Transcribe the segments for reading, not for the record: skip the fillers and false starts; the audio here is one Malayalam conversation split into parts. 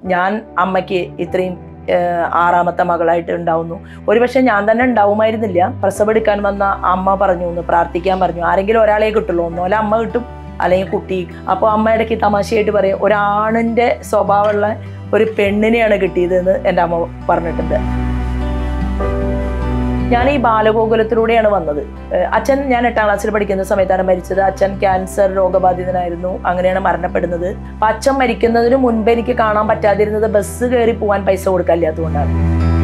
ഞാൻ അമ്മയ്ക്ക് ഇത്രയും ആറാമത്തെ മകളായിട്ട് ഉണ്ടാവുന്നു. ഒരുപക്ഷെ ഞാൻ തന്നെ ഉണ്ടാവുമായിരുന്നില്ല. പ്രസവെടുക്കാൻ വന്ന അമ്മ പറഞ്ഞു എന്ന് പ്രാർത്ഥിക്കാൻ പറഞ്ഞു. ആരെങ്കിലും ഒരാളെ കിട്ടുള്ളൂ, ഒന്നുമല്ല അമ്മ കിട്ടും അല്ലെങ്കിൽ കുട്ടി. അപ്പോൾ അമ്മ ഇടയ്ക്ക് തമാശയായിട്ട് പറയും, ഒരാണിൻ്റെ സ്വഭാവമുള്ള ഒരു പെണ്ണിനെയാണ് കിട്ടിയതെന്ന് എൻ്റെ അമ്മ പറഞ്ഞിട്ടുണ്ട്. ഞാൻ ഈ ബാലഗോകുലത്തിലൂടെയാണ് വന്നത്. അച്ഛൻ ഞാൻ 8ാം ക്ലാസ്സിൽ പഠിക്കുന്ന സമയത്താണ് മരിച്ചത്. അച്ഛൻ ക്യാൻസർ രോഗബാധിതനായിരുന്നു, അങ്ങനെയാണ് മരണപ്പെടുന്നത്. അപ്പം അച്ഛൻ മരിക്കുന്നതിന് മുൻപ് എനിക്ക് കാണാൻ പറ്റാതിരുന്നത് ബസ് കയറി പോകാൻ പൈസ കൊടുക്കാനില്ലാത്തതുകൊണ്ടാണ്.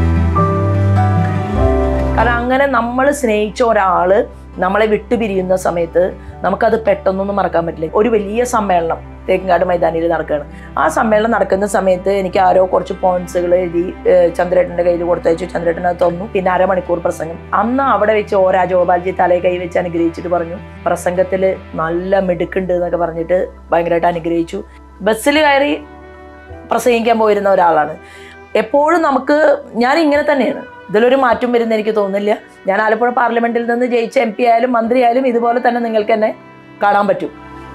കാരണം അങ്ങനെ നമ്മൾ സ്നേഹിച്ച ഒരാള് നമ്മളെ വിട്ടുപിരിയുന്ന സമയത്ത് നമുക്കത് പെട്ടെന്നൊന്നും മറക്കാൻ പറ്റില്ല. ഒരു വലിയ സമ്മേളനം തേക്കിൻകാട് മൈതാനിയിൽ നടക്കുകയാണ്. ആ സമ്മേളനം നടക്കുന്ന സമയത്ത് എനിക്ക് ആരോ കുറച്ച് പോയിന്റ്സുകൾ എഴുതി ചന്ദ്രേട്ടൻ്റെ കയ്യിൽ കൊടുത്തയച്ചു. ചന്ദ്രേട്ടൻ അത് തന്നു. പിന്നെ അരമണിക്കൂർ പ്രസംഗം. അന്ന് അവിടെ വെച്ച് ഓ രാജഗോപാൽജി തലയെ കൈ വെച്ച് അനുഗ്രഹിച്ചിട്ട് പറഞ്ഞു, പ്രസംഗത്തിൽ നല്ല മിടുക്കുണ്ട് എന്നൊക്കെ പറഞ്ഞിട്ട് ഭയങ്കരമായിട്ട് അനുഗ്രഹിച്ചു. ബസ്സിൽ കയറി പ്രസംഗിക്കാൻ പോയിരുന്ന ഒരാളാണ്. എപ്പോഴും നമുക്ക് ഞാൻ ഇങ്ങനെ തന്നെയാണ്, ഇതിലൊരു മാറ്റം വരുന്ന എനിക്ക് തോന്നുന്നില്ല. ഞാൻ ആലപ്പുഴ പാർലമെന്റിൽ നിന്ന് ജയിച്ച MP ആയാലും മന്ത്രി ആയാലും ഇതുപോലെ തന്നെ നിങ്ങൾക്ക് എന്നെ കാണാൻ പറ്റും.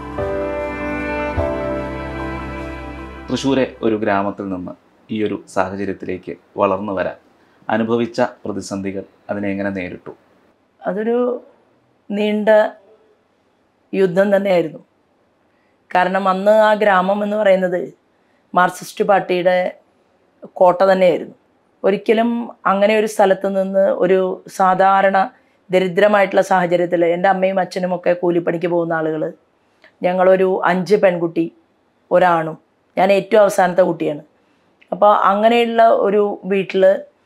തൃശ്ശൂരെ ഒരു ഗ്രാമത്തിൽ നിന്ന് ഈ ഒരു സാഹചര്യത്തിലേക്ക് വളർന്നു വരാൻ അനുഭവിച്ച പ്രതിസന്ധികൾ അതിനെ എങ്ങനെ നേരിട്ടു? അതൊരു നീണ്ട യുദ്ധം തന്നെയായിരുന്നു. കാരണം അന്ന് ആ ഗ്രാമം എന്ന് പറയുന്നത് മാർക്സിസ്റ്റ് പാർട്ടിയുടെ കോട്ട തന്നെയായിരുന്നു. ഒരിക്കലും അങ്ങനെ ഒരു സ്ഥലത്ത് നിന്ന് ഒരു സാധാരണ ദരിദ്രമായിട്ടുള്ള സാഹചര്യത്തിൽ എൻ്റെ അമ്മയും അച്ഛനും ഒക്കെ കൂലിപ്പണിക്ക് പോകുന്ന ആളുകൾ, ഞങ്ങളൊരു 5 പെൺകുട്ടി ഒരാണും, ഞാൻ ഏറ്റവും അവസാനത്തെ കുട്ടിയാണ്. അപ്പോൾ അങ്ങനെയുള്ള ഒരു വീട്ടിൽ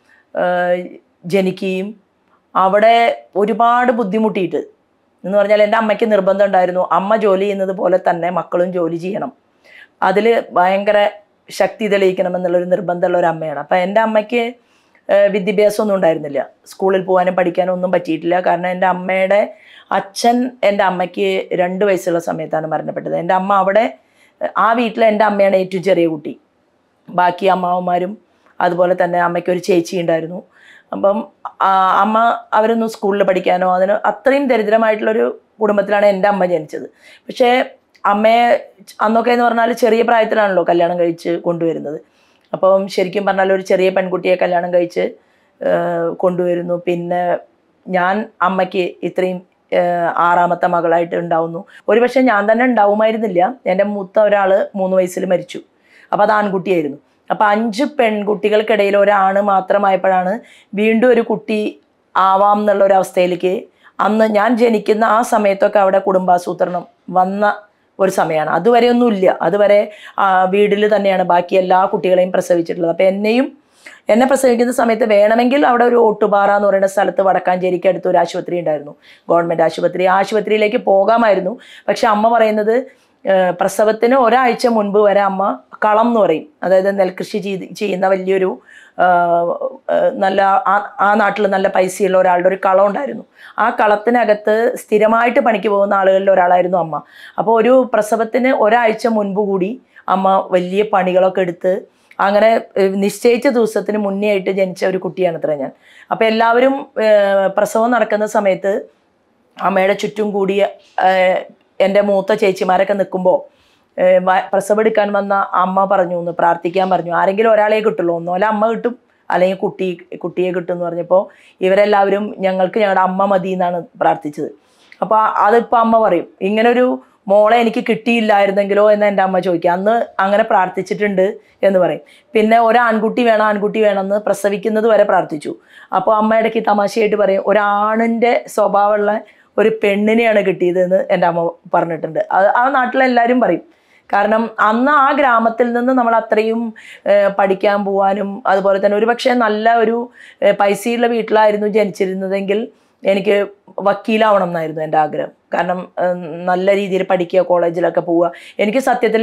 ജനിക്കുകയും അവിടെ ഒരുപാട് ബുദ്ധിമുട്ടിയിട്ട് എന്ന് പറഞ്ഞാൽ എൻ്റെ അമ്മയ്ക്ക് നിർബന്ധം ഉണ്ടായിരുന്നു, അമ്മ ജോലി ചെയ്യുന്നത് പോലെ തന്നെ മക്കളും ജോലി ചെയ്യണം, അതിൽ ഭയങ്കര ശക്തി തെളിയിക്കണമെന്നുള്ളൊരു നിർബന്ധമുള്ള ഒരു അമ്മയാണ്. അപ്പം എൻ്റെ അമ്മയ്ക്ക് വിദ്യാഭ്യാസമൊന്നും ഉണ്ടായിരുന്നില്ല. സ്കൂളിൽ പോകാനും പഠിക്കാനും ഒന്നും പറ്റിയിട്ടില്ല. കാരണം എൻ്റെ അമ്മയുടെ അച്ഛൻ എൻ്റെ അമ്മയ്ക്ക് 2 വയസ്സുള്ള സമയത്താണ് മരണപ്പെട്ടത്. എൻ്റെ അമ്മ അവിടെ ആ വീട്ടിൽ എൻ്റെ അമ്മയാണ് ഏറ്റവും ചെറിയ കുട്ടി. ബാക്കി അമ്മാവന്മാരും അതുപോലെ തന്നെ അമ്മയ്ക്കൊരു ചേച്ചി ഉണ്ടായിരുന്നു. അപ്പം അമ്മ അവരൊന്നും സ്കൂളിൽ പഠിക്കാനോ അതിന് അത്രയും ദരിദ്രമായിട്ടുള്ളൊരു കുടുംബത്തിലാണ് എൻ്റെ അമ്മ ജനിച്ചത്. പക്ഷേ അമ്മയെ അന്നൊക്കെ എന്ന് പറഞ്ഞാൽ ചെറിയ പ്രായത്തിലാണല്ലോ കല്യാണം കഴിച്ച് കൊണ്ടുവരുന്നത്. അപ്പം ശരിക്കും പറഞ്ഞാൽ ഒരു ചെറിയ പെൺകുട്ടിയെ കല്യാണം കഴിച്ച് കൊണ്ടുവരുന്നു. പിന്നെ ഞാൻ അമ്മയ്ക്ക് ഇത്രയും ആറാമത്തെ മകളായിട്ട് ഉണ്ടാവുന്നു. ഒരുപക്ഷെ ഞാൻ തന്നെ ഉണ്ടാവുമായിരുന്നില്ല. എൻ്റെ മൂത്ത ഒരാൾ 3 വയസ്സിൽ മരിച്ചു. അപ്പോൾ അത് ആൺകുട്ടിയായിരുന്നു. അപ്പോൾ 5 പെൺകുട്ടികൾക്കിടയിൽ ഒരാണ് മാത്രമായപ്പോഴാണ് വീണ്ടും ഒരു കുട്ടി ആവാം എന്നുള്ളൊരവസ്ഥയിലേക്ക് അന്ന് ഞാൻ ജനിക്കുന്ന ആ സമയത്തൊക്കെ അവിടെ കുടുംബാസൂത്രണം വന്ന ഒരു സമയമാണ്. അതുവരെ ഒന്നുമില്ല. അതുവരെ വീട്ടിൽ തന്നെയാണ് ബാക്കി എല്ലാ കുട്ടികളെയും പ്രസവിച്ചിട്ടുള്ളത്. അപ്പോൾ എന്നെ പ്രസവിക്കുന്ന സമയത്ത് വേണമെങ്കിൽ അവിടെ ഒരു ഓട്ടുപാറ എന്ന് പറയുന്ന സ്ഥലത്ത് വടക്കാഞ്ചേരിക്ക് അടുത്ത് ഒരു ആശുപത്രി ഉണ്ടായിരുന്നു, ഗവൺമെൻറ് ആശുപത്രി. ആ ആശുപത്രിയിലേക്ക് പോകാമായിരുന്നു. പക്ഷെ അമ്മ പറയുന്നത് പ്രസവത്തിന് ഒരാഴ്ച മുൻപ് വരെ അമ്മ കളം എന്ന് പറയും, അതായത് നെൽകൃഷി ചെയ്യുന്ന വലിയൊരു നല്ല ആ നാട്ടിൽ നല്ല പൈസയുള്ള ഒരാളുടെ ഒരു കളം ഉണ്ടായിരുന്നു. ആ കളത്തിനകത്ത് സ്ഥിരമായിട്ട് പണിക്ക് പോകുന്ന ആളുകളിൽ ഒരാളായിരുന്നു അമ്മ. അപ്പോൾ ഒരു പ്രസവത്തിന് ഒരാഴ്ച മുൻപ് കൂടി അമ്മ വലിയ പണികളൊക്കെ എടുത്ത് അങ്ങനെ നിശ്ചയിച്ച ദിവസത്തിന് മുന്നേ ആയിട്ട് ജനിച്ച ഒരു കുട്ടിയാണ് അത്ര ഞാൻ. അപ്പോൾ എല്ലാവരും പ്രസവം നടക്കുന്ന സമയത്ത് അമ്മയുടെ ചുറ്റും കൂടി എൻ്റെ മൂത്ത ചേച്ചിമാരൊക്കെ നിൽക്കുമ്പോൾ പ്രസവെടുക്കാൻ വന്ന അമ്മ പറഞ്ഞു എന്ന് പ്രാർത്ഥിക്കാൻ പറഞ്ഞു. ആരെങ്കിലും ഒരാളെ കിട്ടുള്ളൂ, ഒന്നുമല്ല അമ്മ കിട്ടും അല്ലെങ്കിൽ കുട്ടിയെ കിട്ടും എന്ന് പറഞ്ഞപ്പോൾ ഇവരെല്ലാവരും ഞങ്ങൾക്ക് ഞങ്ങളുടെ അമ്മ മതി എന്നാണ് പ്രാർത്ഥിച്ചത്. അപ്പോൾ അതിപ്പോൾ അമ്മ പറയും, ഇങ്ങനൊരു മോളെ എനിക്ക് കിട്ടിയില്ലായിരുന്നെങ്കിലോ എന്ന് എൻ്റെ അമ്മ ചോദിക്കുക. അന്ന് അങ്ങനെ പ്രാർത്ഥിച്ചിട്ടുണ്ട് എന്ന് പറയും. പിന്നെ ആൺകുട്ടി വേണമെന്ന് പ്രസവിക്കുന്നത് വരെ പ്രാർത്ഥിച്ചു. അപ്പോൾ അമ്മ ഇടയ്ക്ക് തമാശയായിട്ട് പറയും, ഒരാണിൻ്റെ സ്വഭാവമുള്ള ഒരു പെണ്ണിനെയാണ് കിട്ടിയതെന്ന് എൻ്റെ അമ്മ പറഞ്ഞിട്ടുണ്ട്. ആ നാട്ടിലെല്ലാവരും പറയും. കാരണം അന്ന് ആ ഗ്രാമത്തിൽ നിന്ന് നമ്മൾ അത്രയും പഠിക്കാൻ പോകാനും അതുപോലെ തന്നെ ഒരു പക്ഷേ നല്ല ഒരു പൈസയുള്ള വീട്ടിലായിരുന്നു ജനിച്ചിരുന്നതെങ്കിൽ എനിക്ക് വക്കീലാവണം എന്നായിരുന്നു എൻ്റെ ആഗ്രഹം. കാരണം നല്ല രീതിയിൽ പഠിക്കുക, കോളേജിലൊക്കെ പോവുക. എനിക്ക് സത്യത്തിൽ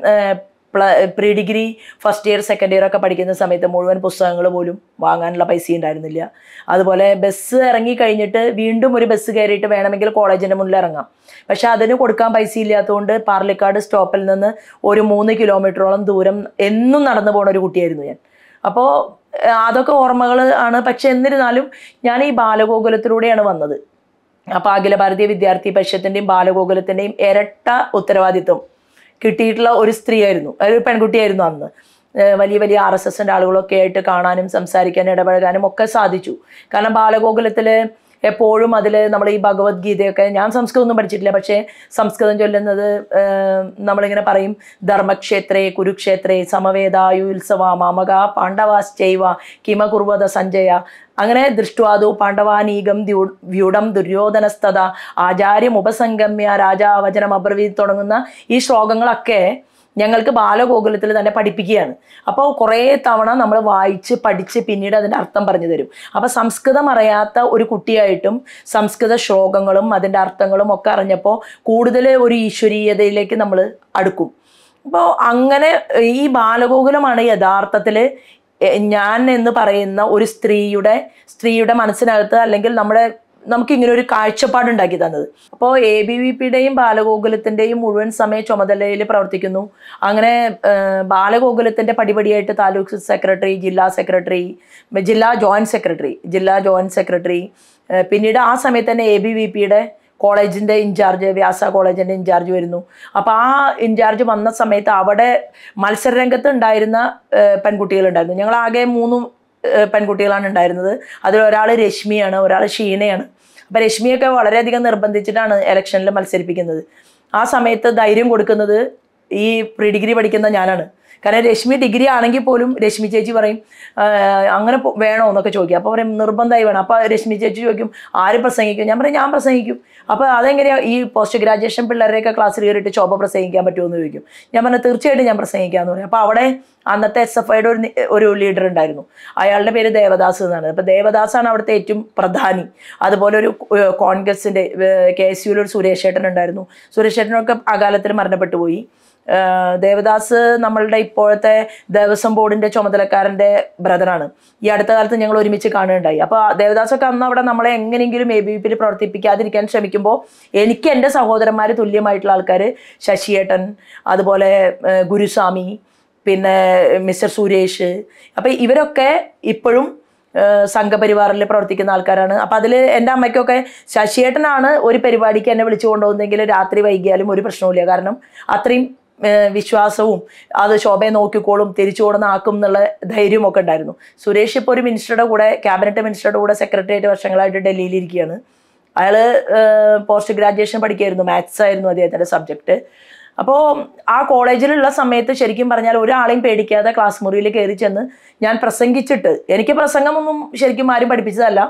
pre degree first year second year ഒക്കെ പഠിക്കുന്ന സമയത്ത് മുഴുവൻ പുസ്തകങ്ങൾ പോലും വാങ്ങാനുള്ള പൈസ ഉണ്ടായിരുന്നില്ല. അതുപോലെ ബസ് ഇറങ്ങി കഴിഞ്ഞിട്ട് വീണ്ടും ഒരു ബസ് കയറിയിട്ട് വേണമെങ്കിൽ കോളേജിൻ്റെ മുന്നിൽ ഇറങ്ങാം. പക്ഷെ അതിന് കൊടുക്കാൻ പൈസ ഇല്ലാത്തതുകൊണ്ട് പാർലിക്കാട് സ്റ്റോപ്പിൽ നിന്ന് ഒരു 3 കിലോമീറ്ററോളം ദൂരം എന്നും നടന്നു പോകുന്ന ഒരു കുട്ടിയായിരുന്നു ഞാൻ. അപ്പോൾ അതൊക്കെ ഓർമ്മകൾ ആണ്. പക്ഷെ എന്നിരുന്നാലും ഞാൻ ഈ ബാലഗോകുലത്തിലൂടെയാണ് വന്നത്. അപ്പോൾ അഖില ഭാരതീയ വിദ്യാർത്ഥി പരിഷത്തിൻ്റെയും ബാലഗോകുലത്തിൻ്റെയും ഇരട്ട ഉത്തരവാദിത്വം കിട്ടിയിട്ടുള്ള ഒരു സ്ത്രീയായിരുന്നു, ഒരു പെൺകുട്ടിയായിരുന്നു അന്ന്. വലിയ വലിയ RSSന്റെ ആളുകളൊക്കെ ആയിട്ട് കാണാനും സംസാരിക്കാനും ഇടപഴകാനും ഒക്കെ സാധിച്ചു. കാരണം ബാലഗോകുലത്തിൽ എപ്പോഴും അതിൽ നമ്മൾ ഈ ഭഗവത്ഗീതയൊക്കെ, ഞാൻ സംസ്കൃതമൊന്നും പഠിച്ചിട്ടില്ല, പക്ഷേ സംസ്കൃതം ചൊല്ലുന്നത് നമ്മളിങ്ങനെ പറയും, ധർമ്മക്ഷേത്രേ കുരുക്ഷേത്രേ സമവേദായുത്സവ മാമക പാണ്ഡവാശ്ചൈവ കിമ കുർവത സഞ്ജയ, അങ്ങനെ ദൃഷ്ട്വാദു പാണ്ഡവാനീകം വ്യൂഢം ദുര്യോധനസ്തത ആചാര്യം ഉപസംഗമ്യ രാജാവചനം അബ്രവീത് തുടങ്ങുന്ന ഈ ശ്ലോകങ്ങളൊക്കെ ഞങ്ങൾക്ക് ബാലഗോകുലത്തിൽ തന്നെ പഠിപ്പിക്കുകയാണ്. അപ്പോൾ കുറേ തവണ നമ്മൾ വായിച്ച് പഠിച്ച് പിന്നീട് അതിൻ്റെ അർത്ഥം പറഞ്ഞു തരും. അപ്പോൾ സംസ്കൃതം അറിയാത്ത ഒരു കുട്ടിയായിട്ടും സംസ്കൃത ശ്ലോകങ്ങളും അതിൻ്റെ അർത്ഥങ്ങളും ഒക്കെ അറിഞ്ഞപ്പോൾ കൂടുതൽ ഒരു ഈശ്വരീയതയിലേക്ക് നമ്മൾ അടുക്കും. അപ്പോൾ അങ്ങനെ ഈ ബാലഗോകുലമാണ് യഥാർത്ഥത്തിൽ ഞാൻ എന്ന് പറയുന്ന ഒരു സ്ത്രീയുടെ മനസ്സിനകത്ത്, അല്ലെങ്കിൽ നമുക്കിങ്ങനെ ഒരു കാഴ്ചപ്പാടുണ്ടാക്കി തന്നത്. അപ്പോൾ ABVPയുടെയും ബാലഗോകുലത്തിൻ്റെയും മുഴുവൻ സമയ ചുമതലയിൽ പ്രവർത്തിക്കുന്നു. അങ്ങനെ ബാലഗോകുലത്തിൻ്റെ പടിപടിയായിട്ട് താലൂക്ക് സെക്രട്ടറി, ജില്ലാ സെക്രട്ടറി, ജില്ലാ ജോയിൻറ്റ് സെക്രട്ടറി, പിന്നീട് ആ സമയത്ത് തന്നെ ABVPയുടെ കോളേജിൻ്റെ ഇൻചാർജ്, വ്യാസ കോളേജിൻ്റെ ഇൻചാർജ് വരുന്നു. അപ്പോൾ ആ ഇൻചാർജ് വന്ന സമയത്ത് അവിടെ മത്സരരംഗത്ത് ഉണ്ടായിരുന്ന പെൺകുട്ടികളുണ്ടായിരുന്നു. ഞങ്ങളാകെ 3 പെൺകുട്ടികളാണ് ഉണ്ടായിരുന്നത്. അതിലൊരാൾ രശ്മിയാണ്, ഒരാൾ ഷീനയാണ്. അപ്പോൾ രശ്മിയൊക്കെ വളരെയധികം നിർബന്ധിച്ചിട്ടാണ് ഇലക്ഷനിൽ മത്സരിപ്പിക്കുന്നത്. ആ സമയത്ത് ധൈര്യം കൊടുക്കുന്നത് ഈ പ്രീ ഡിഗ്രി പഠിക്കുന്ന ഞാനാണ്. കാരണം രശ്മി ഡിഗ്രി ആണെങ്കിൽ പോലും രശ്മി ചേച്ചി പറയും അങ്ങനെ വേണോ എന്നൊക്കെ ചോദിക്കും. അപ്പോൾ പറയും നിർബന്ധമായി വേണം. അപ്പോൾ രശ്മി ചേച്ചി ചോദിക്കും ആര് പ്രസംഗിക്കും? ഞാൻ പറയും ഞാൻ പ്രസംഗിക്കും. അപ്പോൾ അതെങ്ങനെയാണ് ഈ പോസ്റ്റ് ഗ്രാജുവേഷൻ പിള്ളേരെയൊക്കെ ക്ലാസ്സിൽ കയറിയിട്ട് ശോഭ പ്രസംഗിക്കാൻ പറ്റുമോ എന്ന് ചോദിക്കും. ഞാൻ പറഞ്ഞു തീർച്ചയായിട്ടും ഞാൻ പ്രസംഗിക്കാമെന്ന് പറയും. അപ്പോൾ അവിടെ അന്നത്തെ SFIയുടെ ഒരു ലീഡർ ഉണ്ടായിരുന്നു. അയാളുടെ പേര് ദേവദാസ് എന്നാണ്. അപ്പോൾ ദേവദാസാണ് അവിടുത്തെ ഏറ്റവും പ്രധാനി. അതുപോലെ ഒരു കോൺഗ്രസിൻ്റെ KSUവിൽ ഒരു സുരേഷ് ഏട്ടൻ ഉണ്ടായിരുന്നു. സുരേഷ് ഏട്ടനൊക്കെ അകാലത്തിൽ മരണപ്പെട്ടു പോയി. ദേവദാസ് നമ്മളുടെ ഇപ്പോഴത്തെ ദേവസ്വം ബോർഡിൻ്റെ ചുമതലക്കാരൻ്റെ ബ്രദറാണ്. ഈ അടുത്ത കാലത്ത് ഞങ്ങൾ ഒരുമിച്ച് കാണുകയുണ്ടായി. അപ്പോൾ ദേവദാസൊക്കെ അന്ന് അവിടെ നമ്മളെ എങ്ങനെയെങ്കിലും ABVPയിൽ പ്രവർത്തിപ്പിക്കാതിരിക്കാൻ ശ്രമിക്കുമ്പോൾ എനിക്ക് എൻ്റെ സഹോദരന്മാർ തുല്യമായിട്ടുള്ള ആൾക്കാർ, ശശിയേട്ടൻ, അതുപോലെ ഗുരുസ്വാമി, പിന്നെ മിസ്റ്റർ സുരേഷ്, അപ്പോൾ ഇവരൊക്കെ ഇപ്പോഴും സംഘപരിവാറിൽ പ്രവർത്തിക്കുന്ന ആൾക്കാരാണ്. അപ്പം അതിൽ എൻ്റെ അമ്മയ്ക്കൊക്കെ ശശിയേട്ടനാണ് ഒരു പരിപാടിക്ക് എന്നെ വിളിച്ചു കൊണ്ടുപോകുന്നെങ്കിൽ രാത്രി വൈകിയാലും ഒരു പ്രശ്നവുമില്ല. കാരണം അത്രയും വിശ്വാസവും അത് ശോഭയെ നോക്കിക്കോളും, തിരിച്ചു കൊടുന്നാക്കും എന്നുള്ള ധൈര്യമൊക്കെ ഉണ്ടായിരുന്നു. സുരേഷ് ഇപ്പോൾ ഒരു മിനിസ്റ്ററുടെ കൂടെ, ക്യാബിനറ്റ് മിനിസ്റ്ററുടെ കൂടെ സെക്രട്ടറിയേറ്റ് വർഷങ്ങളായിട്ട് ഡൽഹിയിലിരിക്കുകയാണ്. അയാൾ പോസ്റ്റ് ഗ്രാജുവേഷൻ പഠിക്കുകയായിരുന്നു. മാത്സ് ആയിരുന്നു അദ്ദേഹത്തിൻ്റെ സബ്ജക്റ്റ്. അപ്പോൾ ആ കോളേജിലുള്ള സമയത്ത് ശരിക്കും പറഞ്ഞാൽ ഒരാളെയും പേടിക്കാതെ ക്ലാസ് മുറിയിൽ കയറി ചെന്ന് ഞാൻ പ്രസംഗിച്ചിട്ട്, എനിക്ക് പ്രസംഗമൊന്നും ശരിക്കും ആരും പഠിപ്പിച്ചതല്ല,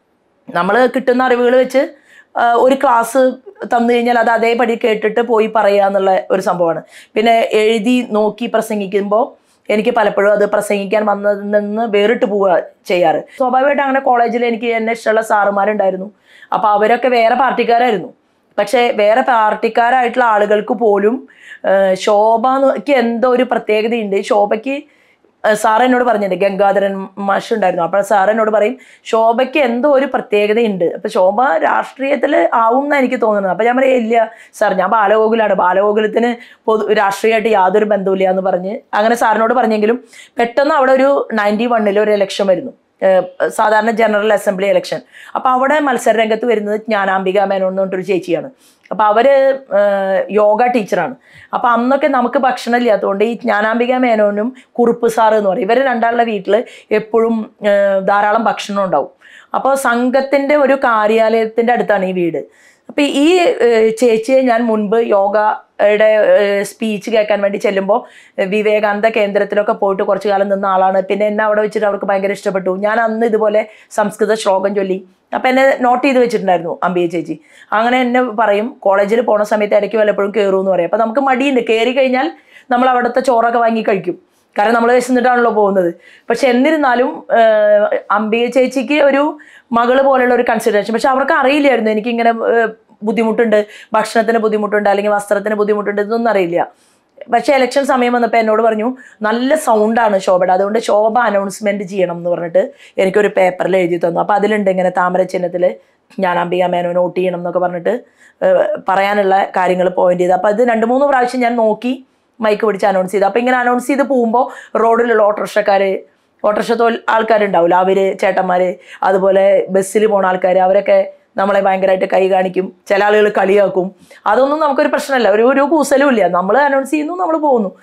നമ്മൾ കിട്ടുന്ന അറിവുകൾ വെച്ച് ഒരു ക്ലാസ് തന്നു കഴിഞ്ഞാൽ അത് അതേപടി കേട്ടിട്ട് പോയി പറയുക എന്നുള്ള ഒരു സംഭവമാണ്. പിന്നെ എഴുതി നോക്കി പ്രസംഗിക്കുമ്പോൾ എനിക്ക് പലപ്പോഴും അത് പ്രസംഗിക്കാൻ വന്നതിൽ നിന്ന് വേറിട്ട് പോവുക ചെയ്യാറ്. സ്വാഭാവികമായിട്ട് അങ്ങനെ കോളേജിൽ എനിക്ക് എന്നെ ഇഷ്ടമുള്ള സാറുമാരുണ്ടായിരുന്നു. അപ്പോൾ അവരൊക്കെ വേറെ പാർട്ടിക്കാരായിരുന്നു. പക്ഷേ വേറെ പാർട്ടിക്കാരായിട്ടുള്ള ആളുകൾക്ക് പോലും ശോഭയ്ക്ക് എന്തോ ഒരു പ്രത്യേകതയുണ്ട്. ശോഭയ്ക്ക് സാർ എന്നോട് പറഞ്ഞിട്ടുണ്ട്, ഗംഗാധരൻ മാഷ് ഉണ്ടായിരുന്നു. അപ്പോൾ സാർ എന്നോട് പറയും ശോഭയ്ക്ക് എന്തോ ഒരു പ്രത്യേകതയുണ്ട്, അപ്പോൾ ശോഭ രാഷ്ട്രീയത്തിൽ ആവും എന്നാണ് എനിക്ക് തോന്നുന്നത്. അപ്പോൾ ഞാൻ പറയും ഇല്ല സാർ, ഞാൻ ബാലഗോകുലത്തിന് രാഷ്ട്രീയമായിട്ട് യാതൊരു ബന്ധവുമില്ല എന്ന് പറഞ്ഞ് അങ്ങനെ സാറിനോട് പറഞ്ഞെങ്കിലും പെട്ടെന്ന് അവിടെ ഒരു 91 ഒരു ഇലക്ഷൻ വരുന്നു, സാധാരണ ജനറൽ അസംബ്ലി ഇലക്ഷൻ. അപ്പോൾ അവിടെ മത്സര രംഗത്ത് വരുന്നത് ജ്ഞാനാംബിക മേനോൻ എന്ന് പറഞ്ഞിട്ടൊരു ചേച്ചിയാണ്. അപ്പോൾ അവർ യോഗ ടീച്ചറാണ്. അപ്പോൾ അന്നൊക്കെ നമുക്ക് ഭക്ഷണം ഇല്ലാത്തതുകൊണ്ട് ഈ ജ്ഞാനാംബിക മേനോനും കുറുപ്പ് സാറ് എന്ന് പറയും, ഇവർ രണ്ടാളുടെ വീട്ടിൽ എപ്പോഴും ധാരാളം ഭക്ഷണം ഉണ്ടാവും. അപ്പോൾ സംഘത്തിൻ്റെ ഒരു കാര്യാലയത്തിൻ്റെ അടുത്താണ് ഈ വീട്. അപ്പോൾ ഈ ചേച്ചിയെ ഞാൻ മുൻപ് യോഗയുടെ സ്പീച്ച് കേൾക്കാൻ വേണ്ടി ചെല്ലുമ്പോൾ വിവേകാനന്ദ കേന്ദ്രത്തിലൊക്കെ പോയിട്ട് കുറച്ച് കാലം നിന്ന ആളാണ്. പിന്നെ എന്നെ അവിടെ വെച്ചിട്ട് അവർക്ക് ഭയങ്കര ഇഷ്ടപ്പെട്ടു. ഞാൻ അന്ന് ഇതുപോലെ സംസ്കൃത ശ്ലോകം ചൊല്ലി, അപ്പം എന്നെ നോട്ട് ചെയ്ത് വെച്ചിട്ടുണ്ടായിരുന്നു അംബിക ചേച്ചി. അങ്ങനെ എന്നെ പറയും കോളേജിൽ പോണ സമയത്ത് ഇടയ്ക്ക് വല്ലപ്പോഴും കയറുമെന്ന് പറയും. അപ്പം നമുക്ക് മടിയുണ്ട്, കയറി കഴിഞ്ഞാൽ നമ്മൾ അവിടുത്തെ ചോറൊക്കെ വാങ്ങി കഴിക്കും, കാരണം നമ്മൾ വിശന്നിട്ടാണല്ലോ പോകുന്നത്. പക്ഷെ എന്നിരുന്നാലും അംബിക ചേച്ചിക്ക് ഒരു മകള് പോലെയുള്ള ഒരു കൺസിഡറേഷൻ. പക്ഷെ അവർക്ക് അറിയില്ലായിരുന്നു എനിക്കിങ്ങനെ ബുദ്ധിമുട്ടുണ്ട്, ഭക്ഷണത്തിന് ബുദ്ധിമുട്ടുണ്ട്, അല്ലെങ്കിൽ വസ്ത്രത്തിന് ബുദ്ധിമുട്ടുണ്ട്, ഇതൊന്നും അറിയില്ല. പക്ഷേ ഇലക്ഷൻ സമയം വന്നപ്പോൾ എന്നോട് പറഞ്ഞു നല്ല സൗണ്ടാണ് ശോഭയുടെ, അതുകൊണ്ട് ശോഭ അനൗൺസ്മെൻറ്റ് ചെയ്യണം എന്ന് പറഞ്ഞിട്ട് എനിക്കൊരു പേപ്പറിൽ എഴുതി തന്നു. അപ്പോൾ അതിലുണ്ട് ഇങ്ങനെ താമര ചിഹ്നത്തിൽ ജ്ഞാനാംബിക മേനോൻ വോട്ട് ചെയ്യണം എന്നൊക്കെ പറഞ്ഞിട്ട് പറയാനുള്ള കാര്യങ്ങൾ പോയിന്റ് ചെയ്ത്. അപ്പോൾ അത് 2-3 പ്രാവശ്യം ഞാൻ നോക്കി മൈക്ക് പിടിച്ച് അനൗൺസ് ചെയ്തു. അപ്പോൾ ഇങ്ങനെ അനൗൺസ് ചെയ്ത് പോകുമ്പോൾ റോഡിലുള്ള ഓട്ടോറിക്ഷ ആൾക്കാരുണ്ടാവില്ല, അവർ ചേട്ടന്മാർ, അതുപോലെ ബസ്സിൽ പോണ ആൾക്കാർ, അവരൊക്കെ നമ്മളെ ഭയങ്കരമായിട്ട് കൈ കാണിക്കും, ചില ആളുകൾ കളിയാക്കും. അതൊന്നും നമുക്കൊരു പ്രശ്നമല്ല, ഒരു കൂസലും ഇല്ല. നമ്മൾ അനൗൺസ് ചെയ്യുന്നു, നമ്മൾ പോകുന്നു.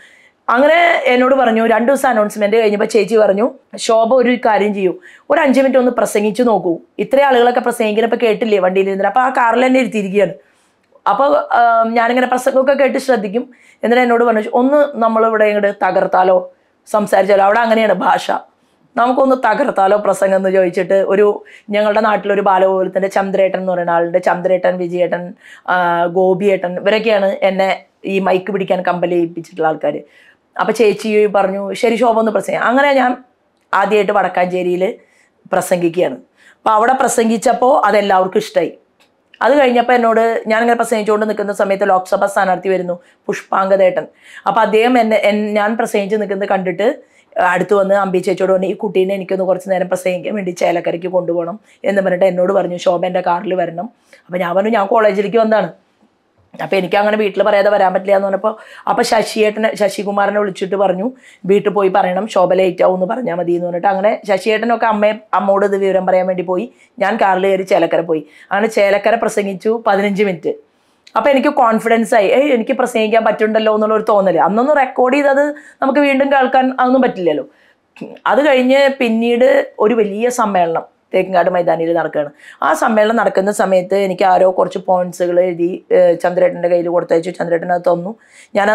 അങ്ങനെ എന്നോട് പറഞ്ഞു 2 ദിവസം അനൗൺസ്മെന്റ് കഴിഞ്ഞപ്പോൾ ചേച്ചി പറഞ്ഞു ശോഭ ഒരു കാര്യം ചെയ്യൂ, ഒരു 5 മിനിറ്റ് ഒന്ന് പ്രസംഗിച്ചു നോക്കൂ, ഇത്രയും ആളുകളൊക്കെ പ്രസംഗിക്കുന്നപ്പോൾ കേട്ടില്ലേ വണ്ടിയിൽ ഇരുന്നിട്ട്. അപ്പോൾ ആ കാറിൽ തന്നെ ഇരുത്തിയിരിക്കുകയാണ്. അപ്പോൾ ഞാനിങ്ങനെ പ്രസംഗമൊക്കെ കേട്ട് ശ്രദ്ധിക്കും. എന്നിട്ട് എന്നോട് പറഞ്ഞു ഒന്ന് നമ്മളിവിടെ ഇങ്ങോട്ട് തകർത്താലോ, സംസാരിച്ചാലോ, അവിടെ അങ്ങനെയാണ് ഭാഷ, നമുക്കൊന്ന് തകർത്താലോ പ്രസംഗം എന്ന് ചോദിച്ചിട്ട് ഞങ്ങളുടെ നാട്ടിലൊരു ബാലഗോകുലത്തിൻ്റെ ചന്ദ്രേട്ടൻ എന്ന് പറയുന്ന ആളുണ്ട്. ചന്ദ്രേട്ടൻ, വിജയേട്ടൻ, ഗോപിയേട്ടൻ, ഇവരൊക്കെയാണ് എന്നെ ഈ മൈക്ക് പിടിക്കാൻ കമ്പൽ ചെയ്യിപ്പിച്ചിട്ടുള്ള ആൾക്കാർ. അപ്പോൾ ചേച്ചി പറഞ്ഞു ശരി ശോഭ ഒന്ന് പ്രസംഗം. അങ്ങനെ ഞാൻ ആദ്യമായിട്ട് വടക്കാഞ്ചേരിയിൽ പ്രസംഗിക്കുകയാണ്. അപ്പോൾ അവിടെ പ്രസംഗിച്ചപ്പോൾ അതെല്ലാവർക്കും ഇഷ്ടമായി. അത് കഴിഞ്ഞപ്പോൾ എന്നോട് ഞാനിങ്ങനെ പ്രസംഗിച്ചുകൊണ്ട് നിൽക്കുന്ന സമയത്ത് ലോക്സഭാ സ്ഥാനാർത്ഥി വരുന്നു, പുഷ്പാങ്കദേട്ടൻ. അപ്പോൾ അദ്ദേഹം ഞാൻ പ്രസംഗിച്ച് നിൽക്കുന്നത് കണ്ടിട്ട് അടുത്ത് വന്ന് അമ്പി ചേച്ചിയോട് പറഞ്ഞു ഈ കുട്ടീനെ എനിക്കൊന്ന് കുറച്ച് നേരം പ്രസംഗിക്കാൻ വേണ്ടി ചേലക്കരയ്ക്ക് കൊണ്ടുപോകണം എന്ന് പറഞ്ഞിട്ട് എന്നോട് പറഞ്ഞു ശോഭ എൻ്റെ കാറിൽ വരണം. അപ്പോൾ ഞാൻ പറഞ്ഞു ഞാൻ കോളേജിലേക്ക് വന്നതാണ്, അപ്പോൾ എനിക്ക് അങ്ങനെ വീട്ടിൽ പറയാതെ വരാൻ പറ്റില്ല എന്ന് പറഞ്ഞപ്പോൾ അപ്പോൾ ശശികുമാരനെ വിളിച്ചിട്ട് പറഞ്ഞു വീട്ടിൽ പോയി പറയണം ശോഭ ലേറ്റ് ആവും എന്ന് പറഞ്ഞാൽ മതി എന്ന് പറഞ്ഞിട്ട് അങ്ങനെ ശശിയേട്ടനൊക്കെ അമ്മോട് ഇത് വിവരം പറയാൻ വേണ്ടി പോയി. ഞാൻ കാറിൽ കയറി ചേലക്കര പോയി. അങ്ങനെ ചേലക്കര പ്രസംഗിച്ചു 15 മിനിറ്റ്. അപ്പോൾ എനിക്ക് കോൺഫിഡൻസ് ആയി, എനിക്ക് പ്രസംഗിക്കാൻ പറ്റുന്നുണ്ടല്ലോ എന്നുള്ളൊരു തോന്നൽ. അന്നൊന്നും റെക്കോർഡ് ചെയ്തത് നമുക്ക് വീണ്ടും കേൾക്കാൻ അതൊന്നും പറ്റില്ലല്ലോ. അത് കഴിഞ്ഞ് പിന്നീട് ഒരു വലിയ സമ്മേളനം തേക്കിൻകാട് മൈതാനിയിൽ നടക്കുകയാണ്. ആ സമ്മേളനം നടക്കുന്ന സമയത്ത് എനിക്ക് ആരോ കുറച്ച് പോയിന്റ്സുകൾ എഴുതി ചന്ദ്രേട്ടൻ്റെ കയ്യിൽ കൊടുത്തയച്ചു. ചന്ദ്രേട്ടൻ അത് തന്നു. ഞാനത്